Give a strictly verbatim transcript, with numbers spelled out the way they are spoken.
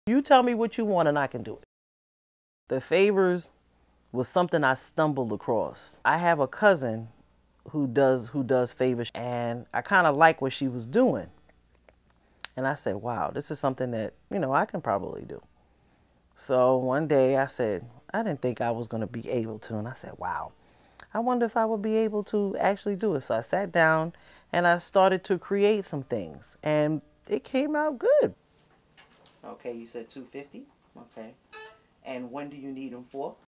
You tell me what you want and I can do it. The favors was something I stumbled across. I have a cousin who does who does favors, and I kind of like what she was doing. And I said, wow, this is something that, you know, I can probably do. So one day I said, I didn't think I was going to be able to. And I said, wow, I wonder if I would be able to actually do it. So I sat down and I started to create some things, and it came out good. Okay, you said two fifty. Okay. And when do you need them for?